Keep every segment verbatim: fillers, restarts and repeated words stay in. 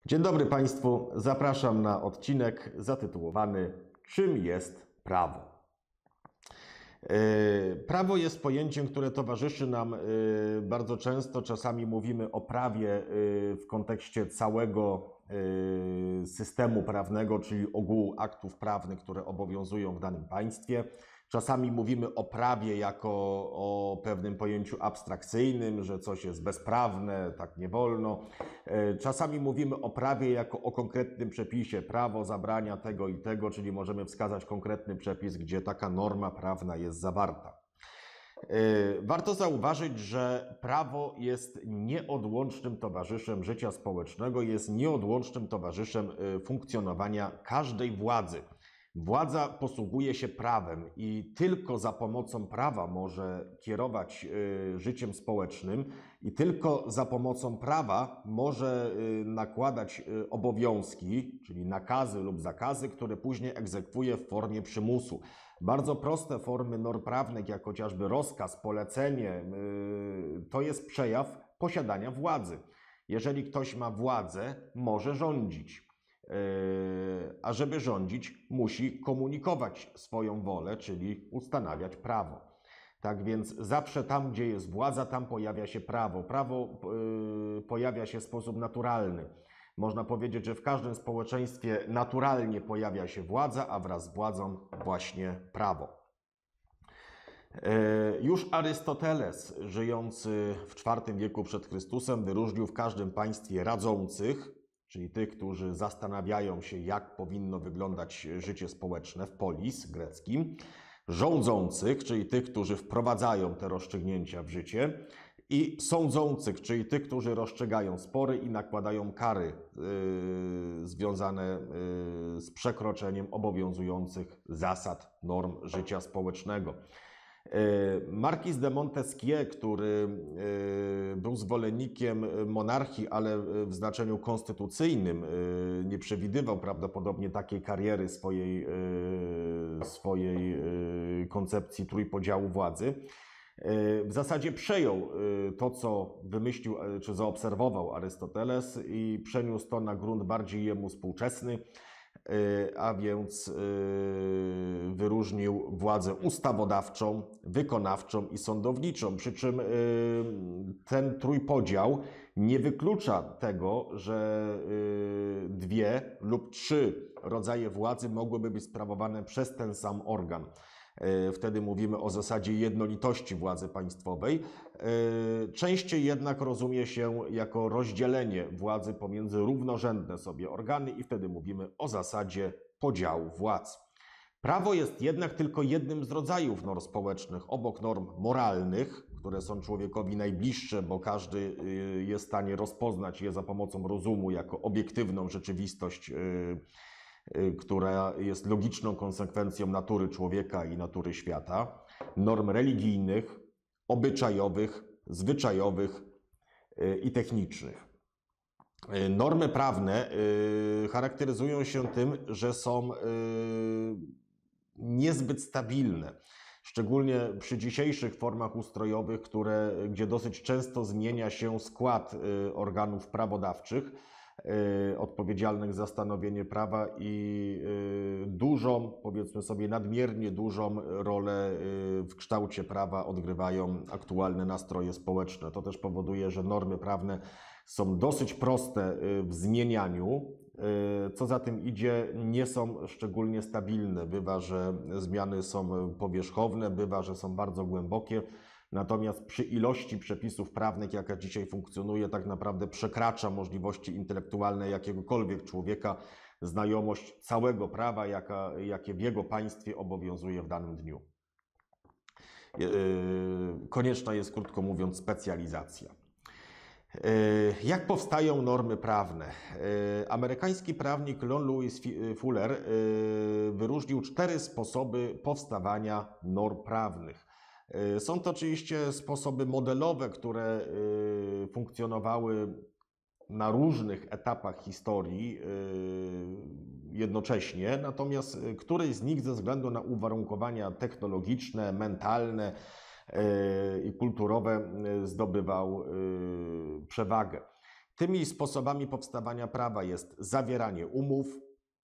Dzień dobry Państwu, zapraszam na odcinek zatytułowany "Czym jest prawo?". Prawo jest pojęciem, które towarzyszy nam bardzo często. Czasami mówimy o prawie w kontekście całego systemu prawnego, czyli ogółu aktów prawnych, które obowiązują w danym państwie. Czasami mówimy o prawie jako o pewnym pojęciu abstrakcyjnym, że coś jest bezprawne, tak nie wolno. Czasami mówimy o prawie jako o konkretnym przepisie. Prawo zabrania tego i tego, czyli możemy wskazać konkretny przepis, gdzie taka norma prawna jest zawarta. Warto zauważyć, że prawo jest nieodłącznym towarzyszem życia społecznego, jest nieodłącznym towarzyszem funkcjonowania każdej władzy. Władza posługuje się prawem i tylko za pomocą prawa może kierować życiem społecznym i tylko za pomocą prawa może nakładać obowiązki, czyli nakazy lub zakazy, które później egzekwuje w formie przymusu. Bardzo proste formy norm prawnych, jak chociażby rozkaz, polecenie, to jest przejaw posiadania władzy. Jeżeli ktoś ma władzę, może rządzić. A żeby rządzić, musi komunikować swoją wolę, czyli ustanawiać prawo. Tak więc zawsze tam, gdzie jest władza, tam pojawia się prawo. Prawo yy, pojawia się w sposób naturalny. Można powiedzieć, że w każdym społeczeństwie naturalnie pojawia się władza, a wraz z władzą właśnie prawo. Już Arystoteles, żyjący w czwartym wieku przed Chrystusem, wyróżnił w każdym państwie radzących, czyli tych, którzy zastanawiają się, jak powinno wyglądać życie społeczne w polis greckim, rządzących, czyli tych, którzy wprowadzają te rozstrzygnięcia w życie, i sądzących, czyli tych, którzy rozstrzygają spory i nakładają kary yy, związane yy, z przekroczeniem obowiązujących zasad, norm życia społecznego. Marquis de Montesquieu, który był zwolennikiem monarchii, ale w znaczeniu konstytucyjnym, nie przewidywał prawdopodobnie takiej kariery swojej, swojej koncepcji trójpodziału władzy. W zasadzie przejął to, co wymyślił czy zaobserwował Arystoteles i przeniósł to na grunt bardziej jemu współczesny, a więc wyróżnił władzę ustawodawczą, wykonawczą i sądowniczą. Przy czym ten trójpodział nie wyklucza tego, że dwie lub trzy rodzaje władzy mogłyby być sprawowane przez ten sam organ. Wtedy mówimy o zasadzie jednolitości władzy państwowej. Częściej jednak rozumie się jako rozdzielenie władzy pomiędzy równorzędne sobie organy i wtedy mówimy o zasadzie podziału władz. Prawo jest jednak tylko jednym z rodzajów norm społecznych, obok norm moralnych, które są człowiekowi najbliższe, bo każdy jest w stanie rozpoznać je za pomocą rozumu jako obiektywną rzeczywistość, która jest logiczną konsekwencją natury człowieka i natury świata, norm religijnych, obyczajowych, zwyczajowych i technicznych. Normy prawne charakteryzują się tym, że są niezbyt stabilne, szczególnie przy dzisiejszych formach ustrojowych, które, gdzie dosyć często zmienia się skład organów prawodawczych, odpowiedzialnych za stanowienie prawa i dużą, powiedzmy sobie nadmiernie dużą rolę w kształcie prawa odgrywają aktualne nastroje społeczne. To też powoduje, że normy prawne są dosyć proste w zmienianiu, co za tym idzie, nie są szczególnie stabilne. Bywa, że zmiany są powierzchowne, bywa, że są bardzo głębokie. Natomiast przy ilości przepisów prawnych, jaka dzisiaj funkcjonuje, tak naprawdę przekracza możliwości intelektualne jakiegokolwiek człowieka, znajomość całego prawa, jaka, jakie w jego państwie obowiązuje w danym dniu. Konieczna jest, krótko mówiąc, specjalizacja. Jak powstają normy prawne? Amerykański prawnik John Lewis Fuller wyróżnił cztery sposoby powstawania norm prawnych. Są to oczywiście sposoby modelowe, które funkcjonowały na różnych etapach historii jednocześnie, natomiast któryś z nich ze względu na uwarunkowania technologiczne, mentalne i kulturowe zdobywał przewagę. Tymi sposobami powstawania prawa jest zawieranie umów,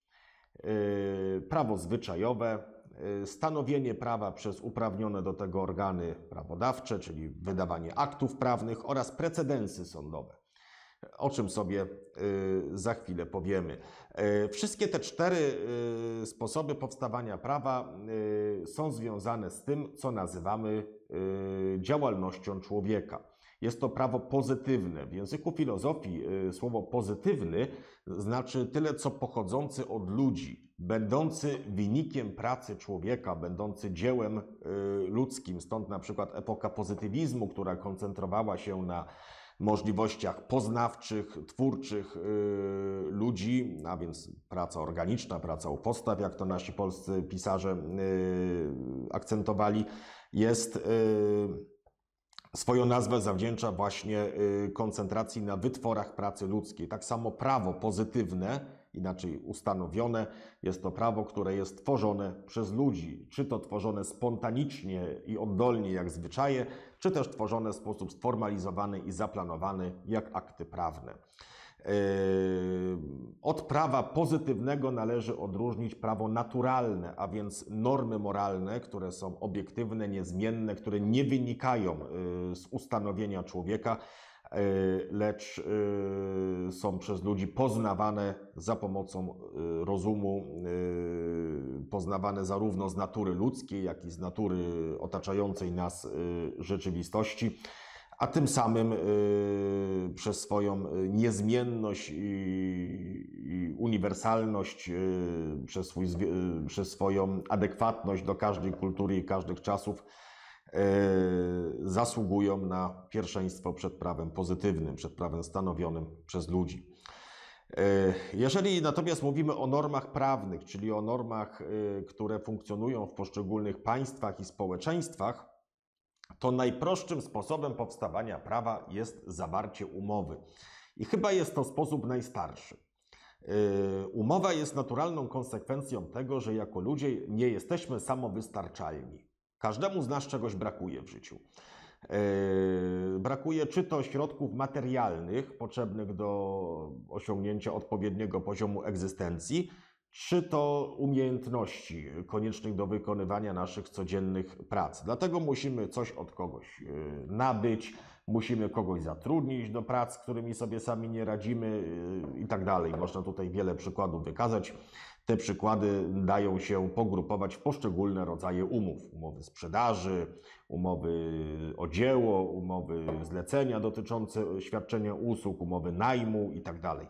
prawo zwyczajowe, stanowienie prawa przez uprawnione do tego organy prawodawcze, czyli wydawanie aktów prawnych oraz precedensy sądowe, o czym sobie za chwilę powiemy. Wszystkie te cztery sposoby powstawania prawa są związane z tym, co nazywamy działalnością człowieka. Jest to prawo pozytywne. W języku filozofii słowo pozytywny znaczy tyle, co pochodzący od ludzi, będący wynikiem pracy człowieka, będący dziełem ludzkim. Stąd na przykład epoka pozytywizmu, która koncentrowała się na możliwościach poznawczych, twórczych yy, ludzi, a więc praca organiczna, praca u podstaw, jak to nasi polscy pisarze yy, akcentowali, jest yy, swoją nazwę zawdzięcza właśnie yy, koncentracji na wytworach pracy ludzkiej. Tak samo prawo pozytywne, inaczej ustanowione, jest to prawo, które jest tworzone przez ludzi, czy to tworzone spontanicznie i oddolnie jak zwyczaje, czy też tworzone w sposób sformalizowany i zaplanowany jak akty prawne. Od prawa pozytywnego należy odróżnić prawo naturalne, a więc normy moralne, które są obiektywne, niezmienne, które nie wynikają z ustanowienia człowieka, lecz są przez ludzi poznawane za pomocą rozumu, poznawane zarówno z natury ludzkiej, jak i z natury otaczającej nas rzeczywistości, a tym samym przez swoją niezmienność i uniwersalność, przez, swój, przez swoją adekwatność do każdej kultury i każdych czasów zasługują na pierwszeństwo przed prawem pozytywnym, przed prawem stanowionym przez ludzi. Jeżeli natomiast mówimy o normach prawnych, czyli o normach, które funkcjonują w poszczególnych państwach i społeczeństwach, to najprostszym sposobem powstawania prawa jest zawarcie umowy. I chyba jest to sposób najstarszy. Umowa jest naturalną konsekwencją tego, że jako ludzie nie jesteśmy samowystarczalni. Każdemu z nas czegoś brakuje w życiu. Brakuje czy to środków materialnych potrzebnych do osiągnięcia odpowiedniego poziomu egzystencji, czy to umiejętności koniecznych do wykonywania naszych codziennych prac. Dlatego musimy coś od kogoś nabyć, musimy kogoś zatrudnić do prac, z którymi sobie sami nie radzimy i tak dalej. Można tutaj wiele przykładów wykazać. Te przykłady dają się pogrupować w poszczególne rodzaje umów. Umowy sprzedaży, umowy o dzieło, umowy zlecenia dotyczące świadczenia usług, umowy najmu i tak dalej.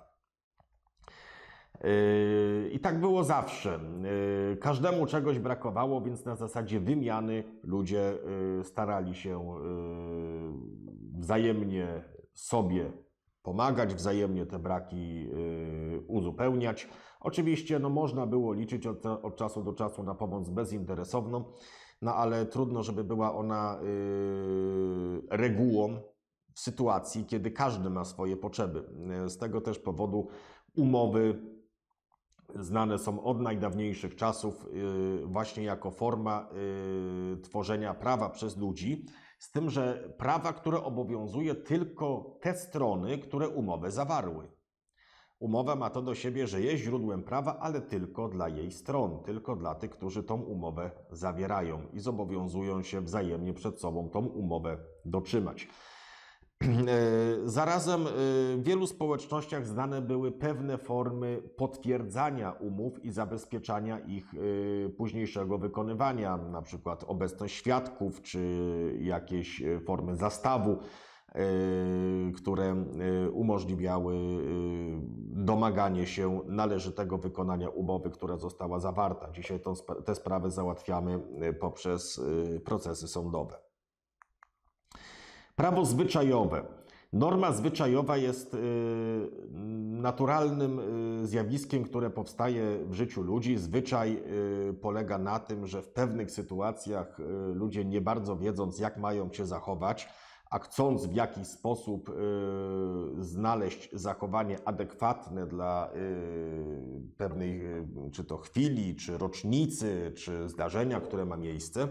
I tak było zawsze. Każdemu czegoś brakowało, więc na zasadzie wymiany ludzie starali się wzajemnie sobie pomagać, wzajemnie te braki uzupełniać. Oczywiście no, można było liczyć od, od czasu do czasu na pomoc bezinteresowną, no ale trudno, żeby była ona regułą w sytuacji, kiedy każdy ma swoje potrzeby. Z tego też powodu umowy znane są od najdawniejszych czasów właśnie jako forma tworzenia prawa przez ludzi, z tym, że prawa, które obowiązuje tylko te strony, które umowę zawarły. Umowa ma to do siebie, że jest źródłem prawa, ale tylko dla jej stron, tylko dla tych, którzy tą umowę zawierają i zobowiązują się wzajemnie przed sobą tą umowę dotrzymać. Zarazem w wielu społecznościach znane były pewne formy potwierdzania umów i zabezpieczania ich późniejszego wykonywania, na przykład obecność świadków czy jakieś formy zastawu, które umożliwiały domaganie się należytego wykonania umowy, która została zawarta. Dzisiaj te sprawy załatwiamy poprzez procesy sądowe. Prawo zwyczajowe. Norma zwyczajowa jest naturalnym zjawiskiem, które powstaje w życiu ludzi. Zwyczaj polega na tym, że w pewnych sytuacjach ludzie, nie bardzo wiedząc, jak mają się zachować, a chcąc w jakiś sposób znaleźć zachowanie adekwatne dla pewnej, czy to chwili, czy rocznicy, czy zdarzenia, które ma miejsce,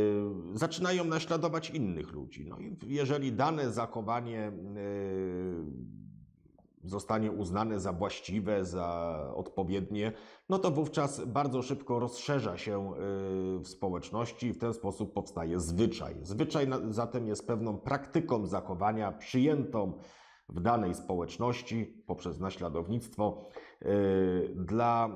zaczynają naśladować innych ludzi. No i jeżeli dane zachowanie zostanie uznane za właściwe, za odpowiednie, no to wówczas bardzo szybko rozszerza się w społeczności i w ten sposób powstaje zwyczaj. Zwyczaj zatem jest pewną praktyką zachowania przyjętą w danej społeczności poprzez naśladownictwo dla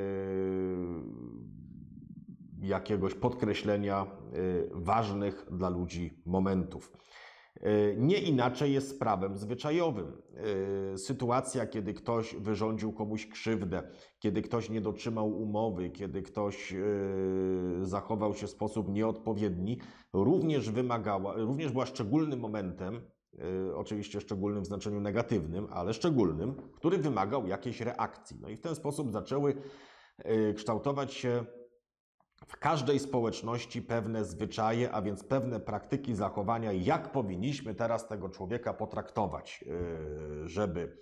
jakiegoś podkreślenia ważnych dla ludzi momentów. Nie inaczej jest z prawem zwyczajowym. Sytuacja, kiedy ktoś wyrządził komuś krzywdę, kiedy ktoś nie dotrzymał umowy, kiedy ktoś zachował się w sposób nieodpowiedni, również wymagała, również była szczególnym momentem, oczywiście szczególnym w znaczeniu negatywnym, ale szczególnym, który wymagał jakiejś reakcji. No i w ten sposób zaczęły kształtować się w każdej społeczności pewne zwyczaje, a więc pewne praktyki zachowania, jak powinniśmy teraz tego człowieka potraktować, żeby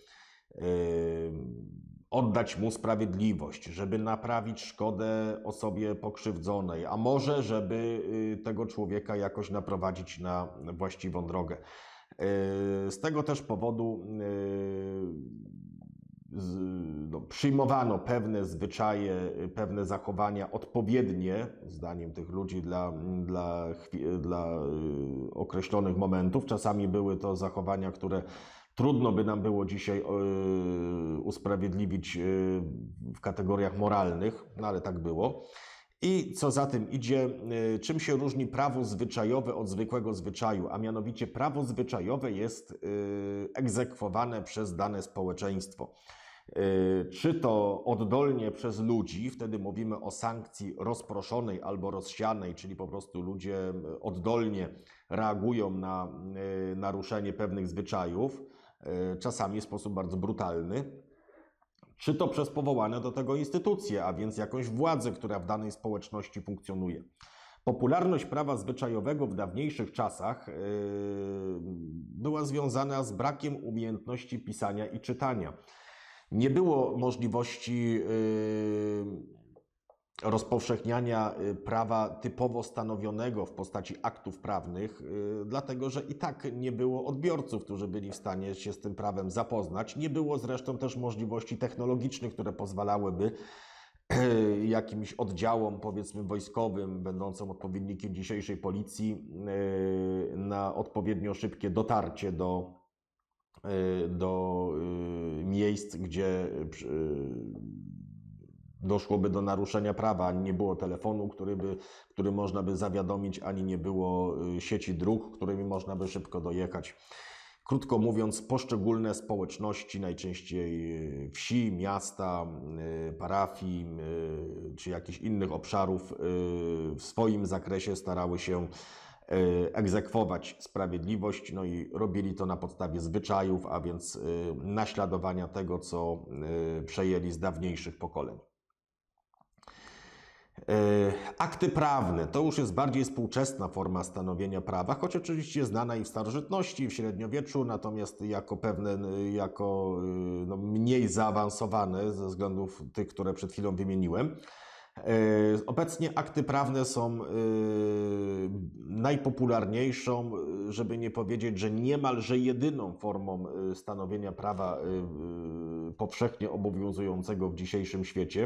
oddać mu sprawiedliwość, żeby naprawić szkodę osobie pokrzywdzonej, a może żeby tego człowieka jakoś naprowadzić na właściwą drogę. Z tego też powodu no, przyjmowano pewne zwyczaje, pewne zachowania odpowiednie, zdaniem tych ludzi, dla, dla, dla określonych momentów. Czasami były to zachowania, które trudno by nam było dzisiaj usprawiedliwić w kategoriach moralnych, no ale tak było. I co za tym idzie, czym się różni prawo zwyczajowe od zwykłego zwyczaju, a mianowicie prawo zwyczajowe jest egzekwowane przez dane społeczeństwo. Czy to oddolnie przez ludzi, wtedy mówimy o sankcji rozproszonej albo rozsianej, czyli po prostu ludzie oddolnie reagują na naruszenie pewnych zwyczajów, czasami w sposób bardzo brutalny, czy to przez powołane do tego instytucje, a więc jakąś władzę, która w danej społeczności funkcjonuje. Popularność prawa zwyczajowego w dawniejszych czasach była związana z brakiem umiejętności pisania i czytania. Nie było możliwości rozpowszechniania prawa typowo stanowionego w postaci aktów prawnych, dlatego że i tak nie było odbiorców, którzy byli w stanie się z tym prawem zapoznać. Nie było zresztą też możliwości technologicznych, które pozwalałyby jakimś oddziałom, powiedzmy wojskowym, będącym odpowiednikiem dzisiejszej policji, na odpowiednio szybkie dotarcie do, do miejsc, gdzie doszłoby do naruszenia prawa. Ani nie było telefonu, który by, który można by zawiadomić, ani nie było sieci dróg, którymi można by szybko dojechać. Krótko mówiąc, poszczególne społeczności, najczęściej wsi, miasta, parafii czy jakichś innych obszarów w swoim zakresie starały się egzekwować sprawiedliwość, no i robili to na podstawie zwyczajów, a więc naśladowania tego, co przejęli z dawniejszych pokoleń. Akty prawne to już jest bardziej współczesna forma stanowienia prawa, choć oczywiście znana i w starożytności, i w średniowieczu, natomiast jako pewne, jako no, mniej zaawansowane ze względów tych, które przed chwilą wymieniłem. Obecnie akty prawne są najpopularniejszą, żeby nie powiedzieć, że niemalże jedyną formą stanowienia prawa powszechnie obowiązującego w dzisiejszym świecie.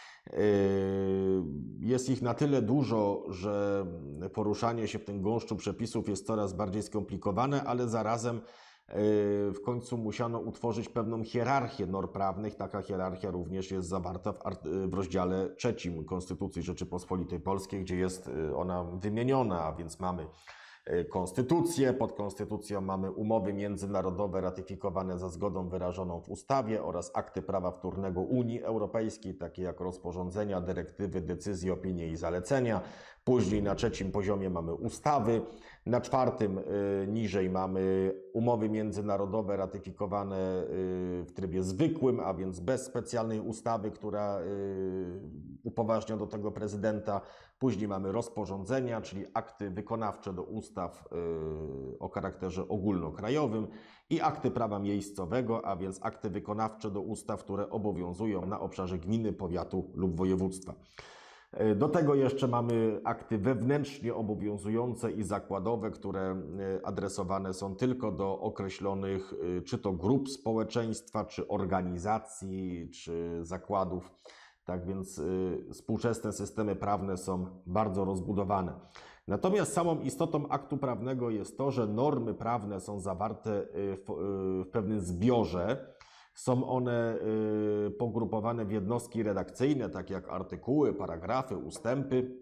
Jest ich na tyle dużo, że poruszanie się w tym gąszczu przepisów jest coraz bardziej skomplikowane, ale zarazem w końcu musiano utworzyć pewną hierarchię norm prawnych. Taka hierarchia również jest zawarta w, w rozdziale trzecim Konstytucji Rzeczypospolitej Polskiej, gdzie jest ona wymieniona, a więc mamy konstytucję, pod konstytucją mamy umowy międzynarodowe ratyfikowane za zgodą wyrażoną w ustawie oraz akty prawa wtórnego Unii Europejskiej, takie jak rozporządzenia, dyrektywy, decyzje, opinie i zalecenia. Później na trzecim poziomie mamy ustawy, na czwartym y, niżej mamy umowy międzynarodowe ratyfikowane y, w trybie zwykłym, a więc bez specjalnej ustawy, która y, upoważnia do tego prezydenta. Później mamy rozporządzenia, czyli akty wykonawcze do ustaw y, o charakterze ogólnokrajowym i akty prawa miejscowego, a więc akty wykonawcze do ustaw, które obowiązują na obszarze gminy, powiatu lub województwa. Do tego jeszcze mamy akty wewnętrznie obowiązujące i zakładowe, które adresowane są tylko do określonych czy to grup społeczeństwa, czy organizacji, czy zakładów. Tak więc współczesne systemy prawne są bardzo rozbudowane. Natomiast samą istotą aktu prawnego jest to, że normy prawne są zawarte w, w pewnym zbiorze. Są one pogrupowane w jednostki redakcyjne, takie jak artykuły, paragrafy, ustępy.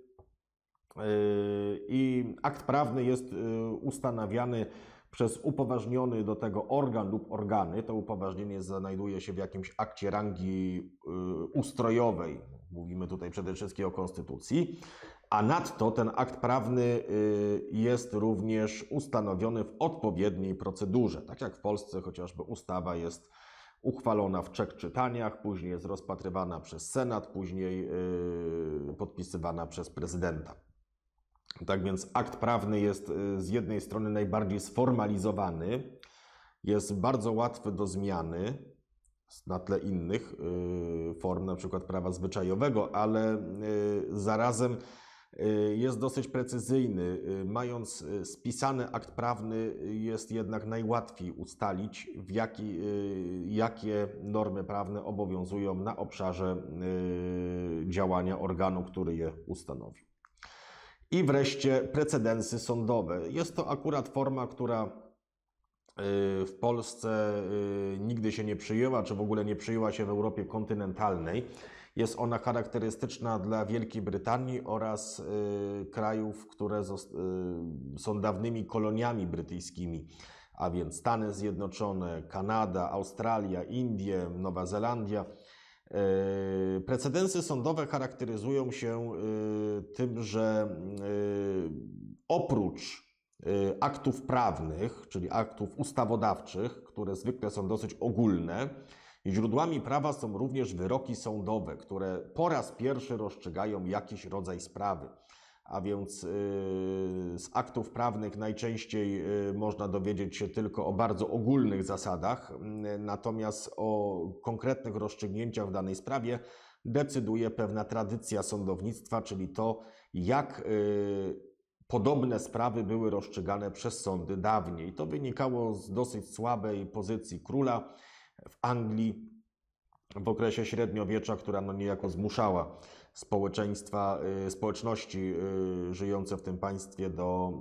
I akt prawny jest ustanawiany przez upoważniony do tego organ lub organy. To upoważnienie znajduje się w jakimś akcie rangi ustrojowej. Mówimy tutaj przede wszystkim o konstytucji. A nadto ten akt prawny jest również ustanowiony w odpowiedniej procedurze. Tak jak w Polsce chociażby ustawa jest uchwalona w trzech czytaniach, później jest rozpatrywana przez Senat, później podpisywana przez prezydenta. Tak więc akt prawny jest z jednej strony najbardziej sformalizowany, jest bardzo łatwy do zmiany na tle innych form, na przykład prawa zwyczajowego, ale zarazem jest dosyć precyzyjny. Mając spisany akt prawny, jest jednak najłatwiej ustalić, w jaki, jakie normy prawne obowiązują na obszarze działania organu, który je ustanowił. I wreszcie precedensy sądowe. Jest to akurat forma, która w Polsce nigdy się nie przyjęła, czy w ogóle nie przyjęła się w Europie kontynentalnej. Jest ona charakterystyczna dla Wielkiej Brytanii oraz krajów, które są dawnymi koloniami brytyjskimi, a więc Stany Zjednoczone, Kanada, Australia, Indie, Nowa Zelandia. Precedensy sądowe charakteryzują się tym, że oprócz aktów prawnych, czyli aktów ustawodawczych, które zwykle są dosyć ogólne, źródłami prawa są również wyroki sądowe, które po raz pierwszy rozstrzygają jakiś rodzaj sprawy. A więc z aktów prawnych najczęściej można dowiedzieć się tylko o bardzo ogólnych zasadach, natomiast o konkretnych rozstrzygnięciach w danej sprawie decyduje pewna tradycja sądownictwa, czyli to, jak podobne sprawy były rozstrzygane przez sądy dawniej. To wynikało z dosyć słabej pozycji króla w Anglii w okresie średniowiecza, która no niejako zmuszała społeczeństwa, społeczności żyjące w tym państwie do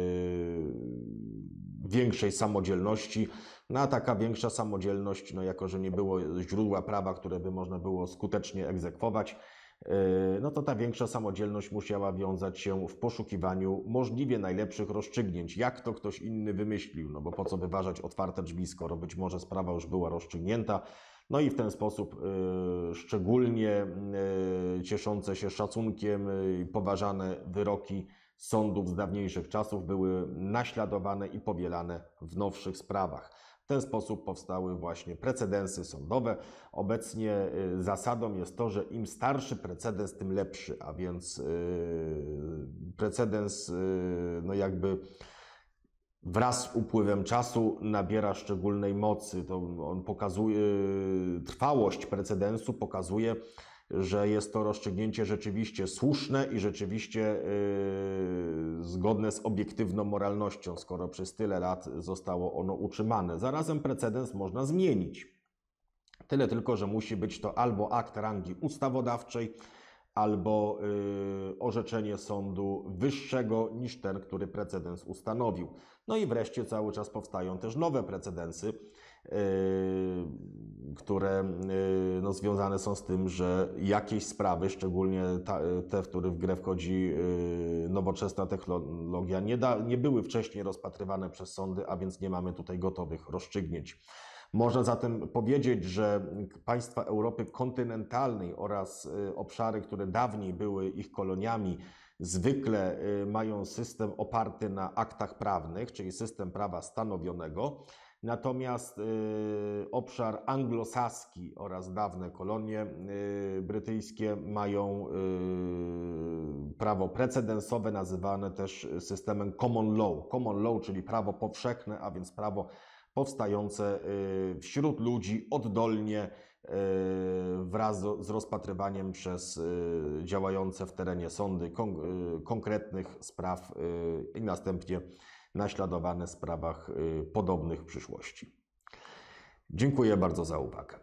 większej samodzielności. No a taka większa samodzielność, no jako że nie było źródła prawa, które by można było skutecznie egzekwować, no to ta większa samodzielność musiała wiązać się w poszukiwaniu możliwie najlepszych rozstrzygnięć. Jak to ktoś inny wymyślił, no bo po co wyważać otwarte drzwi, skoro być może sprawa już była rozstrzygnięta. No i w ten sposób y, szczególnie y, cieszące się szacunkiem i poważane wyroki sądów z dawniejszych czasów były naśladowane i powielane w nowszych sprawach. W ten sposób powstały właśnie precedensy sądowe. Obecnie y, zasadą jest to, że im starszy precedens, tym lepszy, a więc y, precedens y, no jakby wraz z upływem czasu nabiera szczególnej mocy. To on pokazuje, trwałość precedensu pokazuje, że jest to rozstrzygnięcie rzeczywiście słuszne i rzeczywiście yy, zgodne z obiektywną moralnością, skoro przez tyle lat zostało ono utrzymane. Zarazem precedens można zmienić. Tyle tylko, że musi być to albo akt rangi ustawodawczej, albo y, orzeczenie sądu wyższego niż ten, który precedens ustanowił. No i wreszcie cały czas powstają też nowe precedensy, y, które y, no, związane są z tym, że jakieś sprawy, szczególnie ta, te, w których w grę wchodzi y, nowoczesna technologia, nie, da, nie były wcześniej rozpatrywane przez sądy, a więc nie mamy tutaj gotowych rozstrzygnięć. Można zatem powiedzieć, że państwa Europy kontynentalnej oraz obszary, które dawniej były ich koloniami, zwykle mają system oparty na aktach prawnych, czyli system prawa stanowionego. Natomiast obszar anglosaski oraz dawne kolonie brytyjskie mają prawo precedensowe, nazywane też systemem common law. Common law, czyli prawo powszechne, a więc prawo powstające wśród ludzi oddolnie wraz z rozpatrywaniem przez działające w terenie sądy kon konkretnych spraw i następnie naśladowane w sprawach podobnych w przyszłości. Dziękuję bardzo za uwagę.